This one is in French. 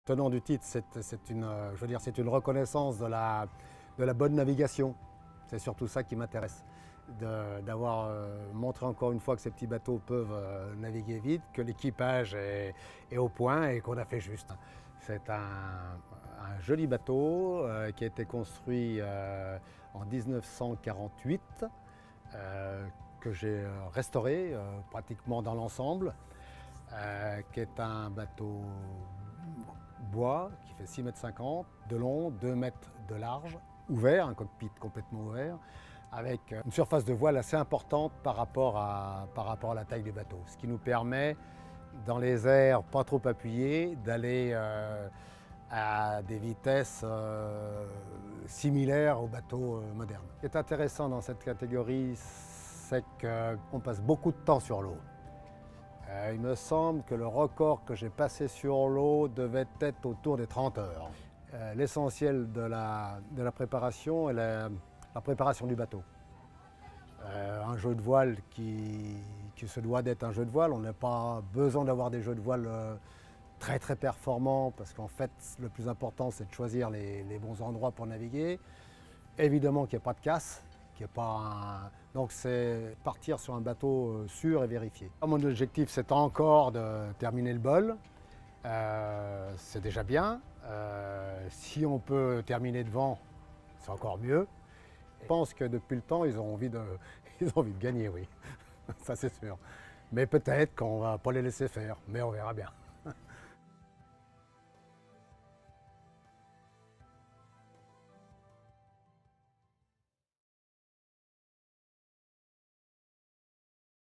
Tenant du titre, c'est une reconnaissance de la bonne navigation. C'est surtout ça qui m'intéresse, d'avoir montré encore une fois que ces petits bateaux peuvent naviguer vite, que l'équipage est au point et qu'on a fait juste. C'est un joli bateau qui a été construit en 1948, que j'ai restauré pratiquement dans l'ensemble, qui est un bateau bois qui fait 6,50 m de long, 2 mètres de large, ouvert, un cockpit complètement ouvert, avec une surface de voile assez importante par rapport à la taille du bateau, ce qui nous permet, dans les airs pas trop appuyés, d'aller à des vitesses similaires aux bateaux modernes. Ce qui est intéressant dans cette catégorie, c'est qu'on passe beaucoup de temps sur l'eau. Il me semble que le record que j'ai passé sur l'eau devait être autour des 30 heures. L'essentiel de la préparation est la préparation du bateau. Un jeu de voile qui se doit d'être un jeu de voile. On n'a pas besoin d'avoir des jeux de voile très performants, parce qu'en fait le plus important c'est de choisir les bons endroits pour naviguer. Évidemment qu'il n'y ait pas de casse. Donc c'est partir sur un bateau sûr et vérifié. Mon objectif c'est encore de terminer le bol. C'est déjà bien. Si on peut terminer devant, c'est encore mieux. Je pense que depuis le temps, ils ont envie de gagner, oui. Ça c'est sûr. Mais peut-être qu'on ne va pas les laisser faire, mais on verra bien.